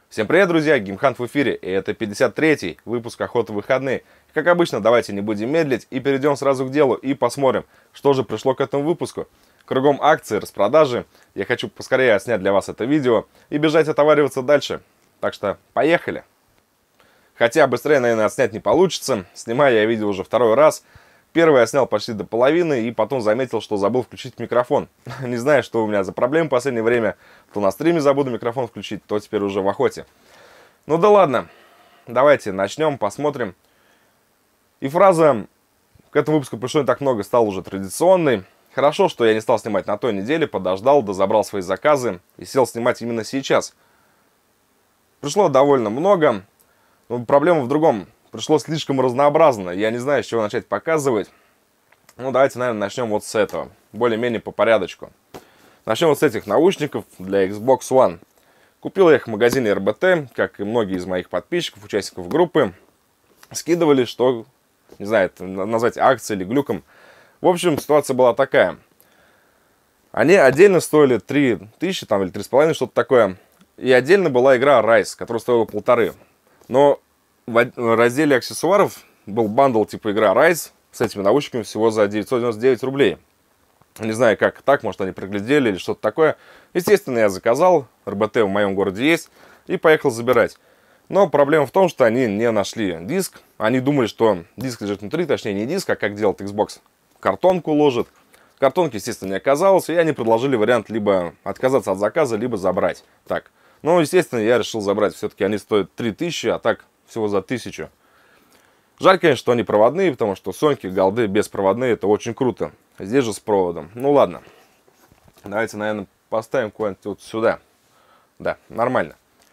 Всем привет, друзья! Геймхант в эфире, и это 53-й выпуск «Охоты в выходные». Как обычно, давайте не будем медлить и перейдем сразу к делу и посмотрим, что же пришло к этому выпуску. Кругом акции, распродажи. Я хочу поскорее отснять для вас это видео и бежать отовариваться дальше. Так что поехали! Хотя быстрее, наверное, отснять не получится. Снимаю я видео уже второй раз. Первый я снял почти до половины и потом заметил, что забыл включить микрофон. Не знаю, что у меня за проблемы в последнее время. То на стриме забуду микрофон включить, то теперь уже в охоте. Ну да ладно. Давайте начнем, посмотрим. И фраза к этому выпуску пришло не так много, стала уже традиционной. Хорошо, что я не стал снимать на той неделе, подождал, дозабрал свои заказы и сел снимать именно сейчас. Пришло довольно много, но проблема в другом. Пришло слишком разнообразно, я не знаю, с чего начать показывать. Ну, давайте, наверное, начнем вот с этого. Более-менее по порядочку. Начнем вот с этих наушников для Xbox One. Купил я их в магазине РБТ, как и многие из моих подписчиков, участников группы. Скидывали, что, не знаю, это назвать акцией или глюком. В общем, ситуация была такая. Они отдельно стоили 3000 там, или 3,5, что-то такое. И отдельно была игра Rise, которая стоила 1500. Но в разделе аксессуаров был бандл типа игра Rise с этими наушниками всего за 999 рублей. Не знаю, как так, может, они проглядели или что-то такое. Естественно, я заказал, РБТ в моем городе есть, и поехал забирать. Но проблема в том, что они не нашли диск. Они думали, что диск лежит внутри, точнее не диск, а как делает Xbox, картонку ложит. Картонки, естественно, не оказалось, и они предложили вариант либо отказаться от заказа, либо забрать. Так, ну, естественно, я решил забрать. Все-таки они стоят 3000, а так всего за 1000. Жаль, конечно, что они проводные, потому что Соньки, голды беспроводные, это очень круто. Здесь же с проводом. Ну ладно. Давайте, наверное, поставим куда-нибудь вот сюда. Да, нормально.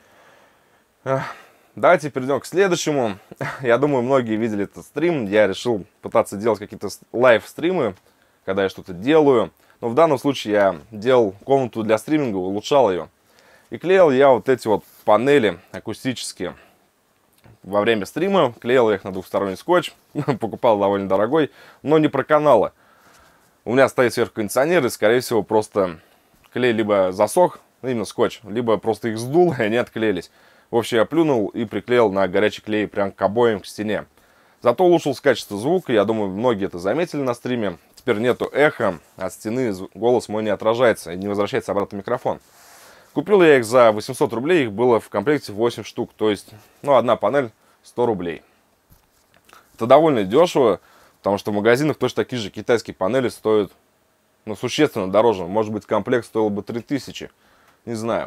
Давайте перейдем к следующему. Я думаю, многие видели этот стрим. Я решил пытаться делать какие-то лайв-стримы, когда я что-то делаю. Но в данном случае я делал комнату для стриминга, улучшал ее. И клеил я вот эти вот панели акустические. Во время стрима клеил я их на двухсторонний скотч. Покупал довольно дорогой, но не про каналы. У меня стоит сверху кондиционер, и, скорее всего, просто клей либо засох, именно скотч, либо просто их сдул, и они отклеились. В общем, я плюнул и приклеил на горячий клей прям к обоям, к стене. Зато улучшилось качество звука, я думаю, многие это заметили на стриме. Теперь нету эха, от стены голос мой не отражается и не возвращается обратно в микрофон. Купил я их за 800 рублей, их было в комплекте 8 штук, то есть, ну, одна панель 100 рублей. Это довольно дешево, потому что в магазинах точно такие же китайские панели стоят, ну, существенно дороже. Может быть, комплект стоил бы 3000, не знаю.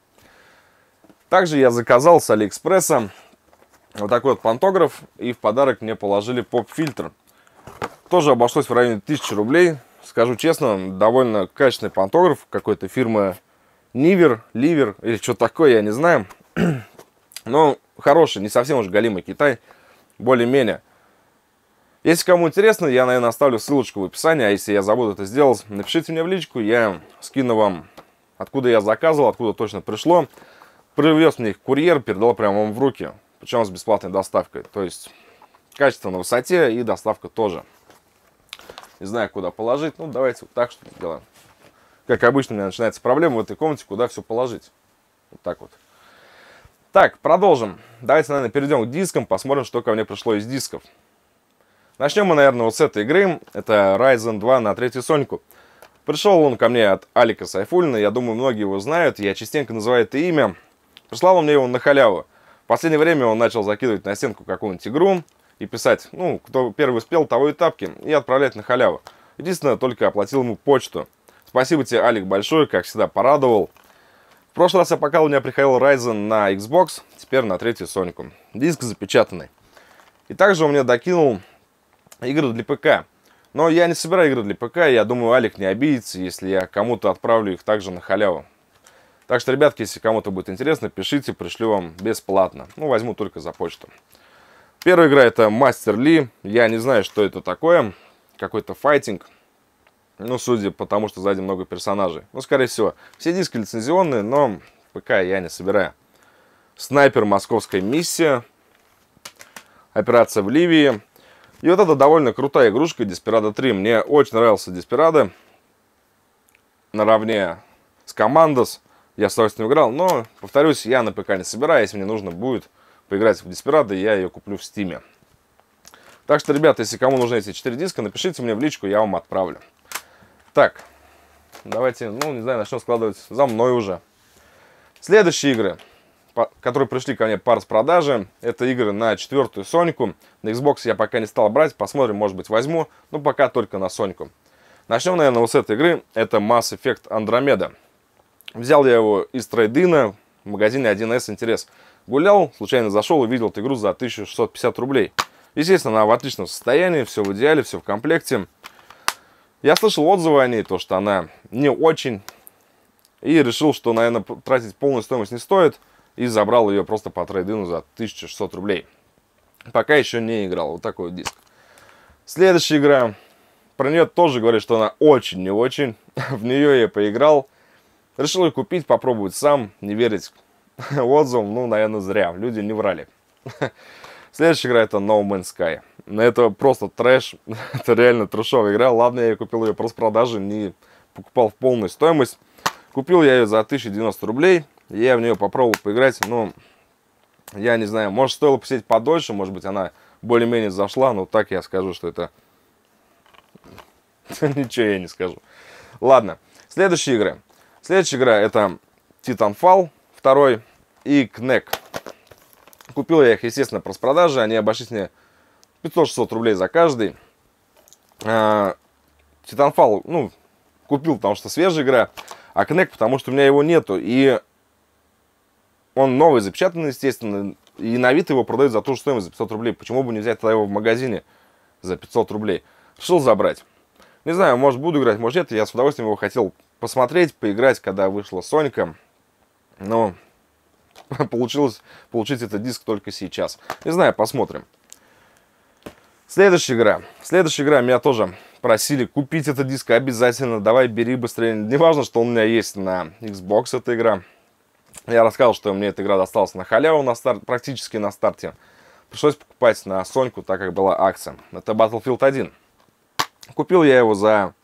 Также я заказал с Алиэкспресса вот такой вот пантограф, и в подарок мне положили поп-фильтр. Тоже обошлось в районе 1000 рублей. Скажу честно, довольно качественный пантограф какой-то фирмы Нивер, Ливер или что такое, я не знаю. Но хороший, не совсем уж голимый Китай, более-менее. Если кому интересно, я, наверное, оставлю ссылочку в описании, а если я забуду это сделать, напишите мне в личку, я скину вам, откуда я заказывал, откуда точно пришло. Привез мне их курьер, передал прямо вам в руки, причем с бесплатной доставкой. То есть качество на высоте и доставка тоже. Не знаю, куда положить, ну давайте вот так что-то сделаем. Как обычно, у меня начинается проблема в этой комнате, куда все положить. Вот так вот. Так, продолжим. Давайте, наверное, перейдем к дискам, посмотрим, что ко мне пришло из дисков. Начнем мы, наверное, вот с этой игры. Это Ryzen 2 на третью Соньку. Пришел он ко мне от Алика Сайфуллина. Я думаю, многие его знают. Я частенько называю это имя. Прислал он мне его на халяву. В последнее время он начал закидывать на стенку какую-нибудь игру и писать, ну, кто первый успел, того и тапки, и отправлять на халяву. Единственное, только оплатил ему почту. Спасибо тебе, Алик, большое, как всегда, порадовал. В прошлый раз я показал, у меня приходил Ryzen на Xbox, теперь на третью Соньку. Диск запечатанный. И также он мне докинул игры для ПК. Но я не собираю игры для ПК, я думаю, Алик не обидится, если я кому-то отправлю их также на халяву. Так что, ребятки, если кому-то будет интересно, пишите, пришлю вам бесплатно. Ну, возьму только за почту. Первая игра это Мастер Ли. Я не знаю, что это такое. Какой-то файтинг. Ну, судя по тому, что сзади много персонажей. Ну, скорее всего. Все диски лицензионные, но ПК я не собираю. Снайпер, московская миссия. Операция в Ливии. И вот это довольно крутая игрушка, Desperado 3. Мне очень нравился Desperado. Наравне с Commandos. я с удовольствием играл. Но, повторюсь, я на ПК не собираю. Если мне нужно будет поиграть в Desperado, я ее куплю в Стиме. Так что, ребята, если кому нужны эти 4 диска, напишите мне в личку, я вам отправлю. Так, давайте, ну, не знаю, начнем складывать за мной уже. Следующие игры, которые пришли ко мне по распродаже, это игры на 4-ю Соньку. На Xbox я пока не стал брать, посмотрим, может быть, возьму, но пока только на Соньку. Начнем, наверное, вот с этой игры, это Mass Effect Andromeda. Взял я его из трейдина в магазине 1С Интерес. Гулял, случайно зашел и видел эту игру за 1650 рублей. Естественно, она в отличном состоянии, все в идеале, все в комплекте. Я слышал отзывы о ней, то, что она не очень. И решил, что, наверное, тратить полную стоимость не стоит. И забрал ее просто по трейдину за 1600 рублей. Пока еще не играл. Вот такой вот диск. Следующая игра. Про нее тоже говорят, что она очень не очень. В нее я поиграл. Решил ее купить, попробовать сам. Не верить отзывам, ну, наверное, зря. Люди не врали. Следующая игра это No Man's Sky. Это просто трэш. Это реально трэшовая игра. Ладно, я купил ее просто с продажи, не покупал в полную стоимость. Купил я ее за 1090 рублей. Я в нее попробовал поиграть. Но я не знаю, может, стоило посидеть подольше. Может быть, она более-менее зашла. Но так я скажу, что это... Ничего я не скажу. Ладно, следующие игры. Следующая игра это Titanfall 2 и Knack. Купил я их, естественно, по распродаже. Они обошлись мне 500-600 рублей за каждый. Titanfall, ну, купил, потому что свежая игра. А Knack, потому что у меня его нету. И он новый, запечатанный, естественно. И на вид его продают за ту же стоимость, за 500 рублей. Почему бы не взять тогда его в магазине за 500 рублей? Решил забрать. Не знаю, может буду играть, может нет. Я с удовольствием его хотел посмотреть, поиграть, когда вышла Сонька. Но... получилось получить этот диск только сейчас. Не знаю, посмотрим. Следующая игра. Следующая игра. Меня тоже просили купить этот диск обязательно. Давай, бери быстрее. Не важно, что у меня есть на Xbox эта игра. Я рассказал, что мне эта игра досталась на халяву, практически на старте. Пришлось покупать на Соньку, так как была акция. Это Battlefield 1. Купил я его за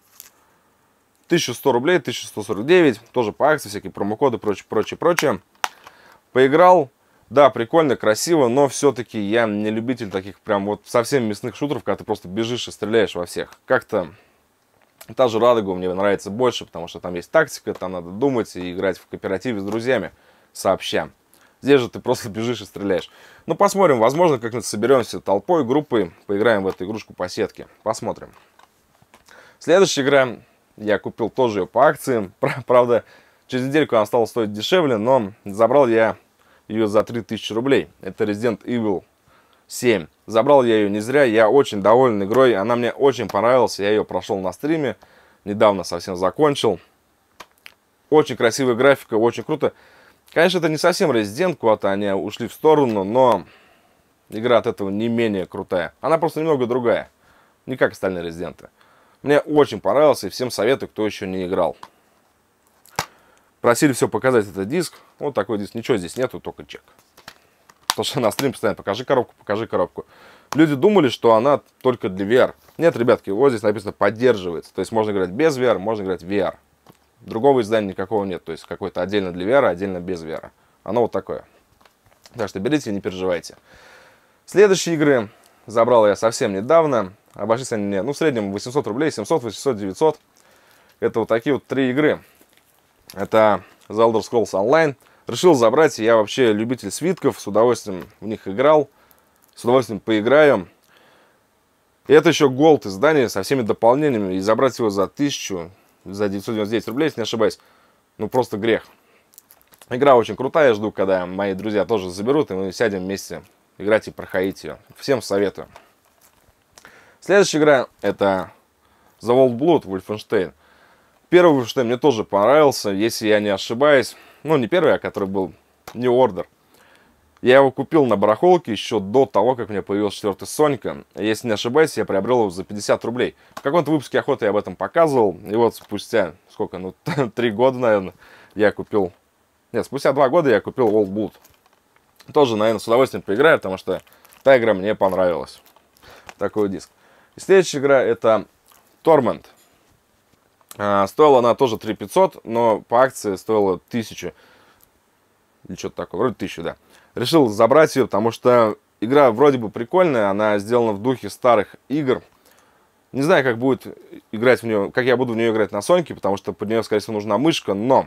1100 рублей, 1149. Тоже по акции, всякие промокоды, прочее. Поиграл, да, прикольно, красиво, но все-таки я не любитель таких прям вот совсем мясных шутеров, когда ты просто бежишь и стреляешь во всех. Как-то та же Радуга мне нравится больше, потому что там есть тактика, там надо думать и играть в кооперативе с друзьями сообща. Здесь же ты просто бежишь и стреляешь. Ну, посмотрим, возможно, как-нибудь соберемся толпой, группой, поиграем в эту игрушку по сетке. Посмотрим. Следующая игра, я купил тоже ее по акции, правда... Через недельку она стала стоить дешевле, но забрал я ее за 3000 рублей. Это Resident Evil 7. Забрал я ее не зря, я очень доволен игрой. Она мне очень понравилась, я ее прошел на стриме. Недавно совсем закончил. Очень красивая графика, очень круто. Конечно, это не совсем Resident, куда-то они ушли в сторону, но игра от этого не менее крутая. Она просто немного другая, не как остальные Resident. Мне очень понравился и всем советую, кто еще не играл. Просили все показать этот диск. Вот такой диск. Ничего здесь нету, только чек. Потому что на стрим постоянно покажи коробку, покажи коробку. Люди думали, что она только для VR. Нет, ребятки, вот здесь написано поддерживается. То есть можно играть без VR, можно играть в VR. Другого издания никакого нет. То есть какой-то отдельно для VR, отдельно без VR. Оно вот такое. Так что берите и не переживайте. Следующие игры забрал я совсем недавно. Обошлись они мне, ну, в среднем 800 рублей, 700, 800, 900. Это вот такие вот 3 игры. Это The Elder Scrolls Online. Решил забрать, я вообще любитель свитков, с удовольствием в них играл, с удовольствием поиграю. И это еще Gold издание со всеми дополнениями, и забрать его за 999 рублей, если не ошибаюсь, ну просто грех. Игра очень крутая, я жду, когда мои друзья тоже заберут, и мы сядем вместе играть и проходить ее. Всем советую. Следующая игра это The Old Blood Wolfenstein. Первый Wolfenstein мне тоже понравился, если я не ошибаюсь. Ну, не первый, а который был New Order. Я его купил на барахолке еще до того, как у меня появилась 4-я Сонька. Если не ошибаюсь, я приобрел его за 50 рублей. В каком-то выпуске охоты я об этом показывал. И вот спустя, сколько, ну, 3 года, наверное, я купил... Нет, спустя 2 года я купил Old Blood. Тоже, наверное, с удовольствием поиграю, потому что та игра мне понравилась. Такой диск. И следующая игра это Torment. Стоила она тоже 3500, но по акции стоила 1000. Или что-то такое, вроде 1000, да. Решил забрать ее, потому что игра вроде бы прикольная, она сделана в духе старых игр. Не знаю, как будет играть в нее, как я буду в нее играть на Соньке, потому что под нее, скорее всего, нужна мышка, но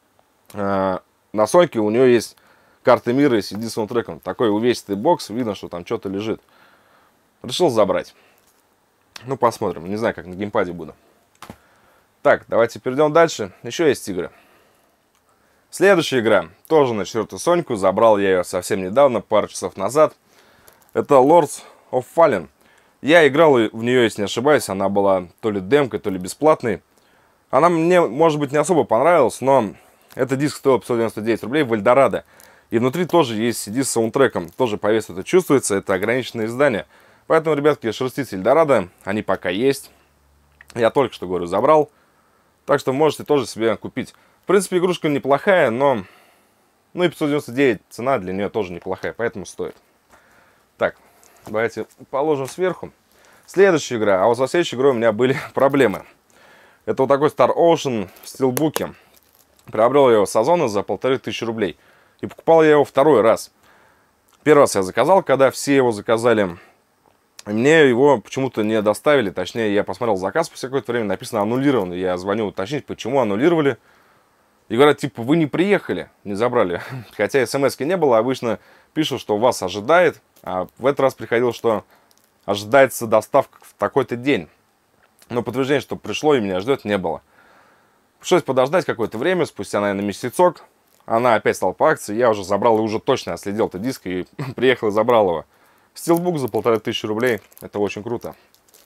на Соньке у нее есть карта мира и CD с саундтреком. Такой увесистый бокс, видно, что там что-то лежит. Решил забрать. Ну, посмотрим. Не знаю, как на геймпаде буду. Так, давайте перейдем дальше. Еще есть игры. Следующая игра. Тоже на 4-ю Соньку. Забрал я ее совсем недавно, пару часов назад. Это Lords of Fallen. Я играл в нее, если не ошибаюсь. Она была то ли демкой, то ли бесплатной. Она мне, может быть, не особо понравилась, но этот диск стоил 599 рублей в Эльдорадо. И внутри тоже есть CD с саундтреком. Тоже по весу это чувствуется. Это ограниченное издание. Поэтому, ребятки, шерстите Эльдорадо. Они пока есть. Я только что, говорю, забрал. Так что можете тоже себе купить. В принципе, игрушка неплохая, но... Ну и 599 цена для нее тоже неплохая, поэтому стоит. Так, давайте положим сверху. Следующая игра. А вот со следующей игрой у меня были проблемы. Это вот такой Star Ocean в стилбуке. Приобрел я его с Озона за 1500 рублей. И покупал я его второй раз. Первый раз я заказал, когда все его заказали. Мне его почему-то не доставили. Точнее, я посмотрел заказ, после какое-то время написано аннулирован. Я звоню уточнить, почему аннулировали. И говорят, типа, вы не приехали, не забрали. Хотя смс-ки не было, обычно пишут, что вас ожидает. А в этот раз приходило, что ожидается доставка в такой-то день. Но подтверждения, что пришло и меня ждет, не было. Пришлось подождать какое-то время, спустя, наверное, месяцок. Она опять стала по акции, я уже забрал и уже точно отследил этот диск и приехал и забрал его. Стилбук за 1500 рублей, это очень круто.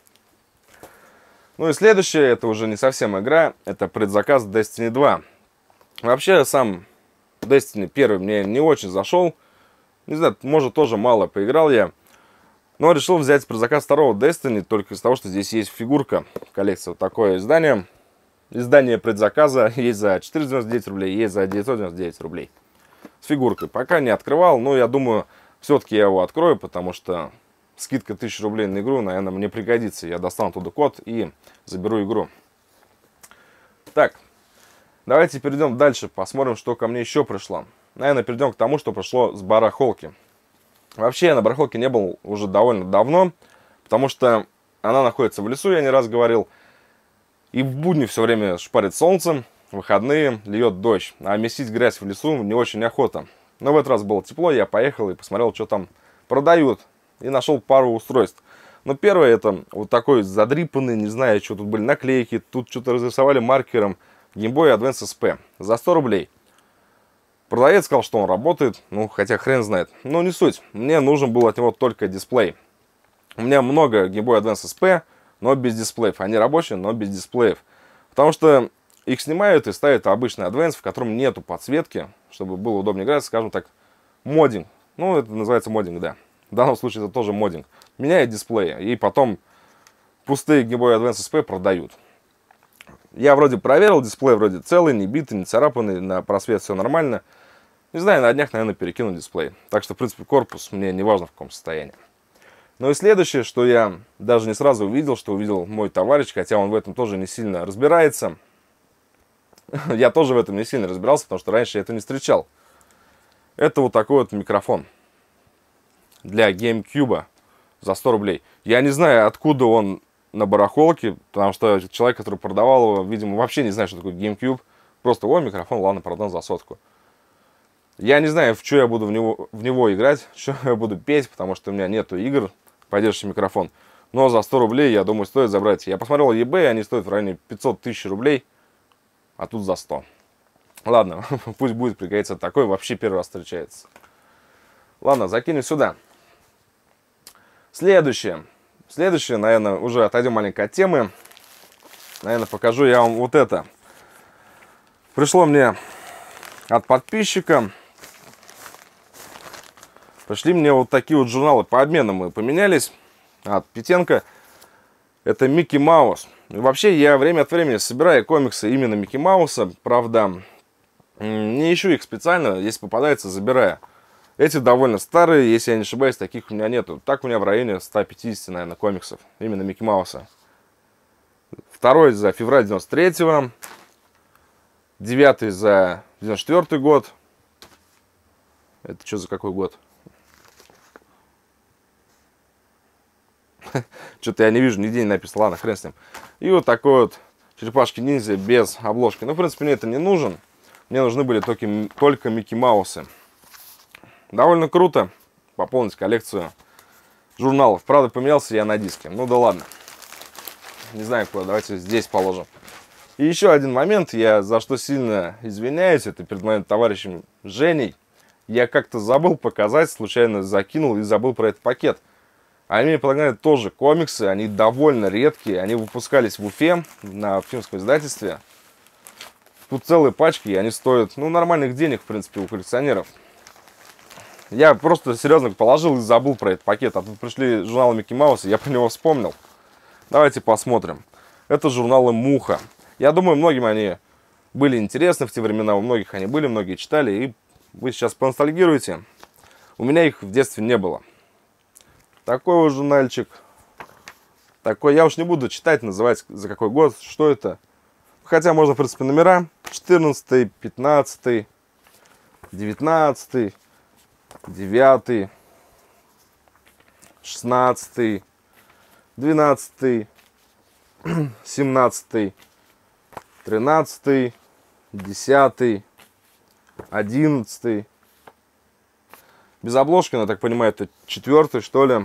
Ну и следующее, это уже не совсем игра, это предзаказ Destiny 2. Вообще, сам Destiny 1 мне не очень зашел. Не знаю, может, тоже мало поиграл я. Но решил взять предзаказ второго Destiny, только из-за того, что здесь есть фигурка в коллекции. Вот такое издание. Издание предзаказа есть за 499 рублей, есть за 999 рублей. С фигуркой. Пока не открывал, но я думаю, все-таки я его открою, потому что скидка 1000 рублей на игру, наверное, мне пригодится. Я достану туда код и заберу игру. Так, давайте перейдем дальше, посмотрим, что ко мне еще пришло. Наверное, перейдем к тому, что пришло с барахолки. Вообще, я на барахолке не был уже довольно давно, потому что она находится в лесу, я не раз говорил. И в будни все время шпарит солнце, в выходные льет дождь. А месить грязь в лесу не очень охота. Но в этот раз было тепло, я поехал и посмотрел, что там продают. И нашел пару устройств. Но первое это вот такой задрипанный, не знаю, что тут были наклейки. Тут что-то разрисовали маркером. Game Boy Advance SP за 100 рублей. Продавец сказал, что он работает. Ну, хотя хрен знает. Но не суть. Мне нужен был от него только дисплей. У меня много Game Boy Advance SP, но без дисплеев. Они рабочие, но без дисплеев. Потому что их снимают и ставят обычный Advance, в котором нету подсветки, чтобы было удобнее играть, скажем так, моддинг. Ну, это называется моддинг, да. В данном случае это тоже моддинг. Меняют дисплеи, и потом пустые Game Boy Advance SP продают. Я вроде проверил, дисплей вроде целый, не битый, не царапанный, на просвет все нормально. Не знаю, на днях, наверное, перекину дисплей. Так что, в принципе, корпус мне не важно в каком состоянии. Ну и следующее, что я даже не сразу увидел, что увидел мой товарищ, хотя он в этом тоже не сильно разбирается. Я тоже в этом не сильно разбирался, потому что раньше я это не встречал. Это вот такой вот микрофон для GameCube за 100 рублей. Я не знаю, откуда он на барахолке, потому что человек, который продавал его, видимо, вообще не знает, что такое GameCube. Просто, о, микрофон, ладно, продам за 100. Я не знаю, в что я буду в него играть, что я буду петь, потому что у меня нету игр, поддерживающих микрофон. Но за 100 рублей, я думаю, стоит забрать. Я посмотрел eBay, они стоят в районе 500 тысяч рублей, а тут за 100. Ладно, пусть будет, пригодится такой, вообще первый раз встречается. Ладно, закинем сюда. Следующее, наверное, уже отойдем маленько от темы. Наверное, покажу я вам вот это. Пришло мне от подписчика. Пришли мне вот такие вот журналы по обмену, мы поменялись от Петенко. Это Микки Маус. И вообще я время от времени собираю комиксы именно Микки Мауса. Правда, не ищу их специально, если попадается, забираю. Эти довольно старые, если я не ошибаюсь, таких у меня нету. Так у меня в районе 150, наверное, комиксов. Именно Микки Мауса. Второй за февраль 93-го. 9 за 94 год. Это что за какой год? Что-то я не вижу, нигде не написано. Ладно, хрен с ним. И вот такой вот черепашки-ниндзя без обложки. Ну, в принципе, мне это не нужен. Мне нужны были только Микки Маусы. Довольно круто пополнить коллекцию журналов. Правда, поменялся я на диске. Ну да ладно. Не знаю куда. Давайте здесь положим. И еще один момент. Я за что сильно извиняюсь. Это перед моим товарищем Женей. Я как-то забыл показать. Случайно закинул и забыл про этот пакет. Они мне предлагали тоже комиксы. Они довольно редкие. Они выпускались в Уфе на Уфимском издательстве. Тут целые пачки. И они стоят, ну, нормальных денег, в принципе, у коллекционеров. Я просто серьезно положил и забыл про этот пакет. А тут пришли журналы Микки Мауса, я про него вспомнил. Давайте посмотрим. Это журналы «Муха». Я думаю, многим они были интересны в те времена. У многих они были, многие читали. И вы сейчас поностальгируете. У меня их в детстве не было. Такой вот журнальчик. Такой, я уж не буду читать, называть за какой год, что это. Хотя можно, в принципе, номера. 14, 15, 19, 9, 16, 12, 17, 13, 10, 11. Без обложки, я так понимаю, это 4, что ли.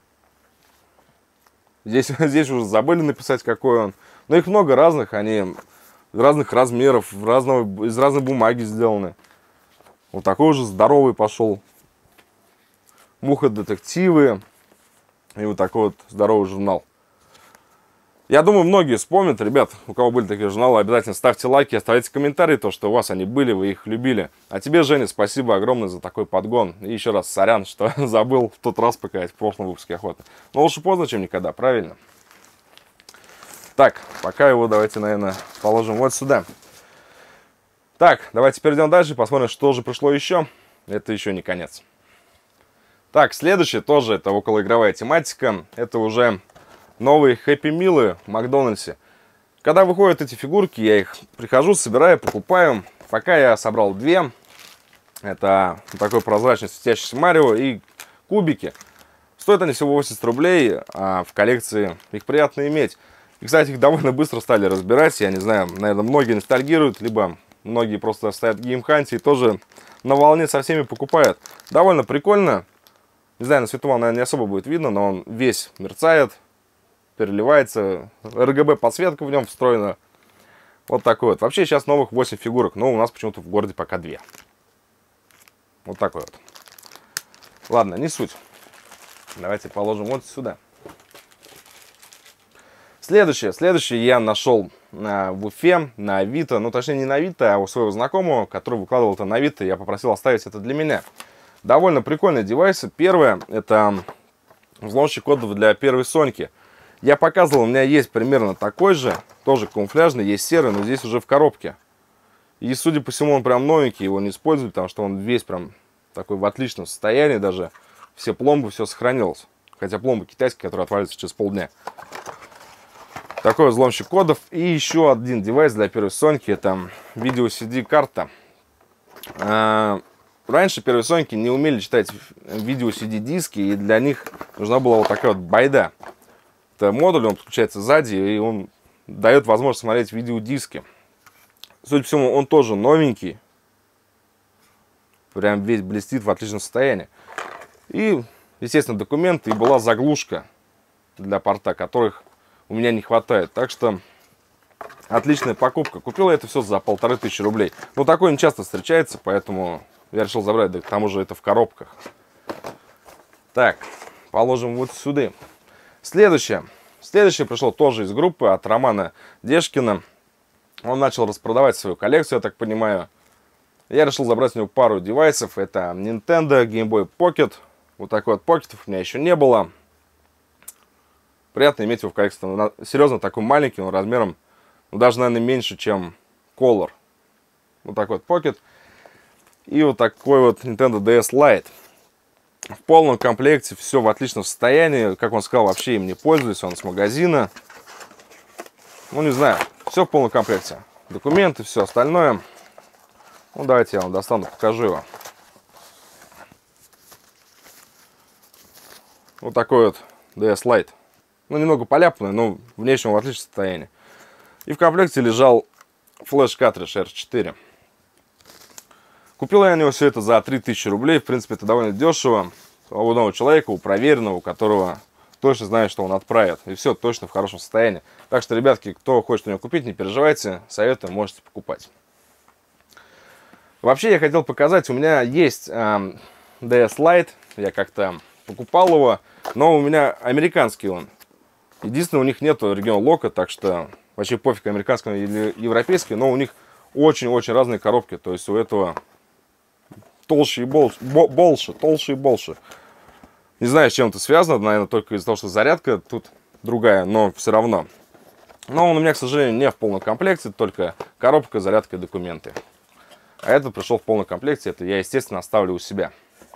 Здесь уже забыли написать, какой он. Но их много разных, они разных размеров, из разной бумаги сделаны. Вот такой уже здоровый пошел. Муха-детективы. И вот такой вот здоровый журнал. Я думаю, многие вспомнят, ребят, у кого были такие журналы, обязательно ставьте лайки, оставляйте комментарии, то, что у вас они были, вы их любили. А тебе, Женя, спасибо огромное за такой подгон. И еще раз сорян, что забыл в тот раз показать в прошлом выпуске охоты. Но лучше поздно, чем никогда, правильно? Так, пока его давайте, наверное, положим вот сюда. Так, давайте перейдем дальше, посмотрим, что же пришло еще. Это еще не конец. Так, следующее тоже, это околоигровая тематика. Это уже новые Хэппи Милы в Макдональдсе. Когда выходят эти фигурки, я их прихожу, собираю, покупаю. Пока я собрал 2. Это такой прозрачный светящийся Марио и кубики. Стоят они всего 80 рублей, а в коллекции их приятно иметь. И, кстати, их довольно быстро стали разбирать. Я не знаю, наверное, многие ностальгируют, либо многие просто стоят в геймханте и тоже на волне со всеми покупают. Довольно прикольно. Не знаю, на свету вам, наверное, не особо будет видно, но он весь мерцает, переливается. RGB подсветка в нем встроена. Вот такой вот. Вообще сейчас новых 8 фигурок, но у нас почему-то в городе пока 2. Вот такой вот. Ладно, не суть. Давайте положим вот сюда. Следующее я нашел в Уфе на Авито. Ну, точнее, не на Авито, а у своего знакомого, который выкладывал это на Авито. Я попросил оставить это для меня. Довольно прикольные девайсы. Первое, это взломщик кодов для первой Соньки. Я показывал, у меня есть примерно такой же, тоже камуфляжный, есть серый, но здесь уже в коробке. И, судя по всему, он прям новенький, его не используют, потому что он весь прям такой в отличном состоянии, даже все пломбы, все сохранилось. Хотя пломбы китайские, которые отвалятся через полдня. Такой взломщик кодов. И еще один девайс для первой Соньки, это видео-CD-карта. Раньше первые Соньки не умели читать видео-CD-диски, и для них нужна была вот такая вот байда. Это модуль, он подключается сзади, и он дает возможность смотреть видеодиски. Судя по всему, он тоже новенький. Прям весь блестит в отличном состоянии. И, естественно, документы, и была заглушка для порта, которых у меня не хватает. Так что отличная покупка. Купил я это все за 1500 рублей. Но такое не часто встречается, поэтому я решил забрать. Да к тому же это в коробках. Так, положим вот сюда. Следующее пришло тоже из группы от Романа Дешкина. Он начал распродавать свою коллекцию, я так понимаю. Я решил забрать у него пару девайсов. Это Nintendo Game Boy Pocket. Вот такой вот покетов у меня еще не было. Приятно иметь его в коллекции. Он, серьезно, такой маленький, он размером, ну, даже, наверное, меньше, чем Color. Вот такой вот Pocket. И вот такой вот Nintendo DS Lite. В полном комплекте, все в отличном состоянии. Как он сказал, вообще им не пользуюсь, он с магазина. Ну, не знаю, все в полном комплекте. Документы, все остальное. Ну, давайте я вам достану, покажу его. Вот такой вот DS Lite. Ну, немного поляпанный, но внешне в отличном состоянии. И в комплекте лежал флеш-картридж R4. Купил я на него все это за 3000 рублей. В принципе, это довольно дешево. У одного человека, у проверенного, у которого точно знает, что он отправит. И все точно в хорошем состоянии. Так что, ребятки, кто хочет у него купить, не переживайте. Советую, можете покупать. Вообще, я хотел показать, у меня есть DS Lite. Я как-то покупал его, но у меня американский он. Единственное, у них нету регион лока, так что вообще пофиг, американский или европейский, но у них очень-очень разные коробки. То есть у этого толще и больше. Не знаю, с чем это связано, наверное, только из-за того, что зарядка тут другая, но все равно. Но он у меня, к сожалению, не в полном комплекте, только коробка, зарядка и документы. А этот пришел в полном комплекте, это я, естественно, оставлю у себя.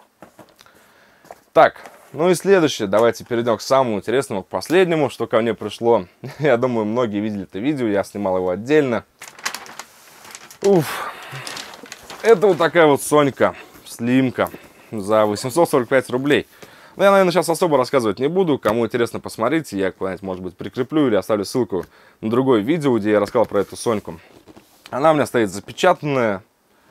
Так, ну и следующее, давайте перейдем к самому интересному, к последнему, что ко мне пришло. Я думаю, многие видели это видео, я снимал его отдельно. Уф. Это вот такая вот Сонька, слимка, за 845 рублей. Но я, наверное, сейчас особо рассказывать не буду. Кому интересно, посмотрите. Я куда-нибудь, может быть, прикреплю или оставлю ссылку на другое видео, где я рассказал про эту Соньку. Она у меня стоит запечатанная,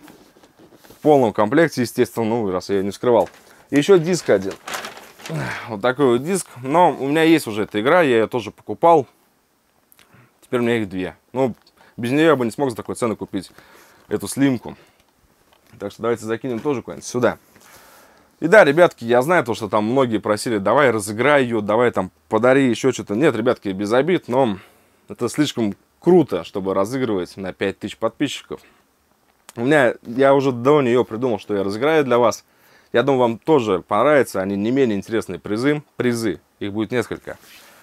в полном комплекте, естественно, ну, раз я ее не скрывал. И еще диск один. Вот такой вот диск. Но у меня есть уже эта игра, я ее тоже покупал. Теперь у меня их две. Ну, без нее я бы не смог за такой цену купить эту слимку. Так что давайте закинем тоже куда-нибудь сюда. И да, ребятки, я знаю то, что там многие просили, давай разыграй ее, давай там подари еще что-то. Нет, ребятки, без обид, но это слишком круто, чтобы разыгрывать на 5000 подписчиков. Я уже до нее придумал, что я разыграю для вас. Я думаю, вам тоже понравится, они не менее интересные призы, их будет несколько.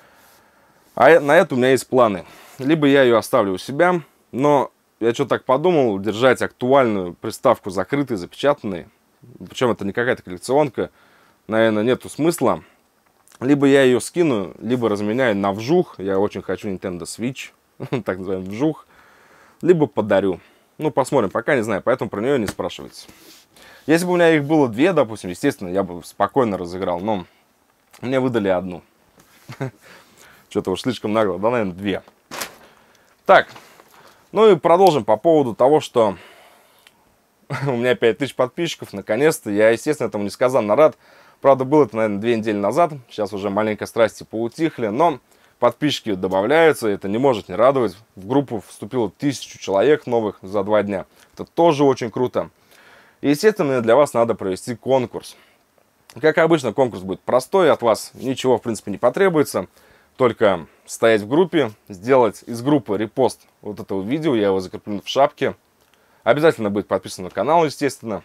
А на это у меня есть планы. Либо я ее оставлю у себя, но я что-то так подумал, держать актуальную приставку закрытой, запечатанной. Причем это не какая-то коллекционка, наверное, нету смысла. Либо я ее скину, либо разменяю на вжух. Я очень хочу Nintendo Switch, так называемый вжух. Либо подарю. Ну, посмотрим, пока не знаю, поэтому про нее не спрашивайте. Если бы у меня их было две, допустим, естественно, я бы спокойно разыграл, но мне выдали одну. Что-то уж слишком нагло, да, наверное, две. Так, ну и продолжим по поводу того, что у меня 5000 подписчиков, наконец-то. Я, естественно, этому несказанно рад. Правда, было это, наверное, 2 недели назад. Сейчас уже маленько страсти поутихли, но подписчики добавляются, это не может не радовать. В группу вступило 1000 человек новых за 2 дня. Это тоже очень круто. И, естественно, мне для вас надо провести конкурс. Как обычно, конкурс будет простой, от вас ничего, в принципе, не потребуется. Только стоять в группе, сделать из группы репост вот этого видео, я его закреплю в шапке. Обязательно быть подписан на канал, естественно.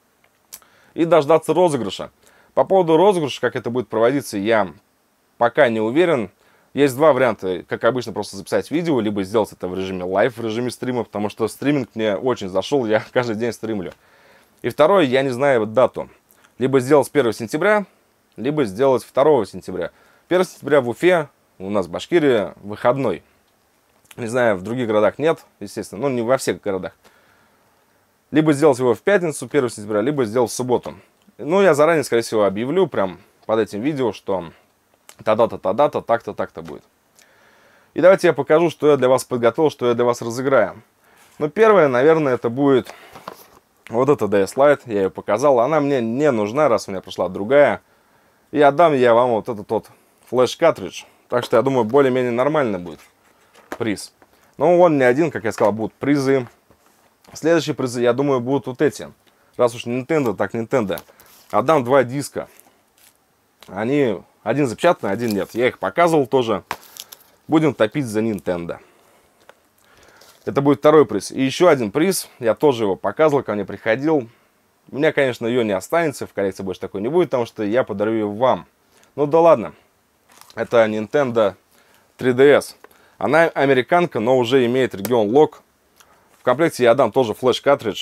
И дождаться розыгрыша. По поводу розыгрыша, как это будет проводиться, я пока не уверен. Есть два варианта. Как обычно, просто записать видео, либо сделать это в режиме лайв, в режиме стрима, потому что стриминг мне очень зашел, я каждый день стримлю. И второе, я не знаю дату. Либо сделать с 1 сентября, либо сделать 2 сентября. 1 сентября в Уфе, у нас в Башкирии, выходной. Не знаю, в других городах нет, естественно, ну не во всех городах. Либо сделать его в пятницу, 1 сентября, либо сделать в субботу. Ну, я заранее, скорее всего, объявлю прям под этим видео, что та-дата, так-то, так-то будет. И давайте я покажу, что я для вас подготовил, что я для вас разыграю. Ну, первое, наверное, это будет вот эта DS Lite. Я ее показал. Она мне не нужна, раз у меня пришла другая. И отдам я вам вот этот вот флеш-картридж. Так что, я думаю, более-менее нормально будет приз. Но он не один, как я сказал, будут призы. Следующие призы, я думаю, будут вот эти. Раз уж Nintendo, так Nintendo. Отдам 2 диска. Они, один запечатанный, один нет. Я их показывал тоже. Будем топить за Nintendo. Это будет второй приз. И еще один приз. Я тоже его показывал, ко мне приходил. У меня, конечно, ее не останется. В коллекции больше такой не будет, потому что я подарю ее вам. Ну да ладно. Это Nintendo 3DS. Она американка, но уже имеет регион лок. В комплекте я дам тоже флеш-картридж.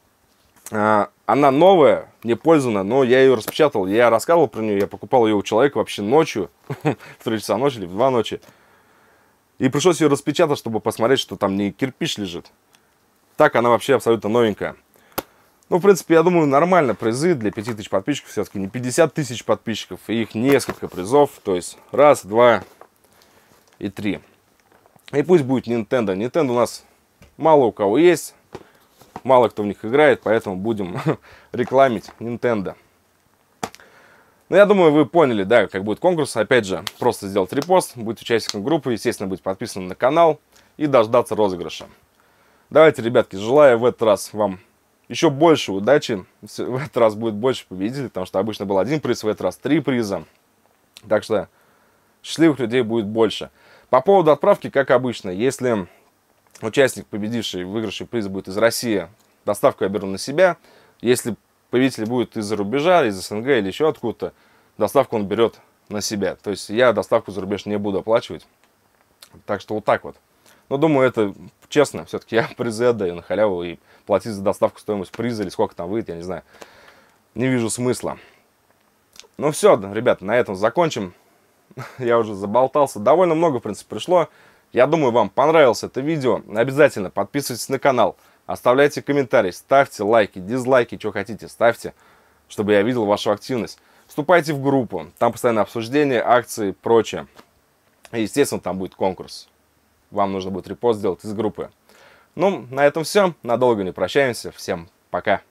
Она новая, не пользованная, но я ее распечатал. Я рассказывал про нее, я покупал ее у человека вообще ночью. В 3 часа ночи или в 2 ночи. И пришлось ее распечатать, чтобы посмотреть, что там не кирпич лежит. Так она вообще абсолютно новенькая. Ну, в принципе, я думаю, нормально призы для 5000 подписчиков. Все-таки не 50 тысяч подписчиков, и их несколько призов. То есть, раз, два и три. И пусть будет Nintendo. Nintendo у нас мало у кого есть. Мало кто в них играет, поэтому будем рекламить Nintendo. Ну, я думаю, вы поняли, да, как будет конкурс. Опять же, просто сделать репост, быть участником группы, естественно, быть подписанным на канал и дождаться розыгрыша. Давайте, ребятки, желаю в этот раз вам еще больше удачи. В этот раз будет больше победителей, потому что обычно был один приз, в этот раз 3 приза. Так что счастливых людей будет больше. По поводу отправки, как обычно, если участник, победивший в выигрыше приза, будет из России, доставку я беру на себя. Если победитель будет из-за рубежа, из СНГ или еще откуда-то, доставку он берет на себя. То есть я доставку за рубеж не буду оплачивать. Так что вот так вот. Но думаю, это честно. Все-таки я призы отдаю на халяву, и платить за доставку стоимость приза или сколько там выйдет, я не знаю. Не вижу смысла. Ну все, ребята, на этом закончим. Я уже заболтался. Довольно много, в принципе, пришло. Я думаю, вам понравилось это видео. Обязательно подписывайтесь на канал. Оставляйте комментарии, ставьте лайки, дизлайки, что хотите, ставьте, чтобы я видел вашу активность. Вступайте в группу, там постоянно обсуждения, акции, прочее. И, естественно, там будет конкурс. Вам нужно будет репост сделать из группы. Ну, на этом все. Надолго не прощаемся. Всем пока.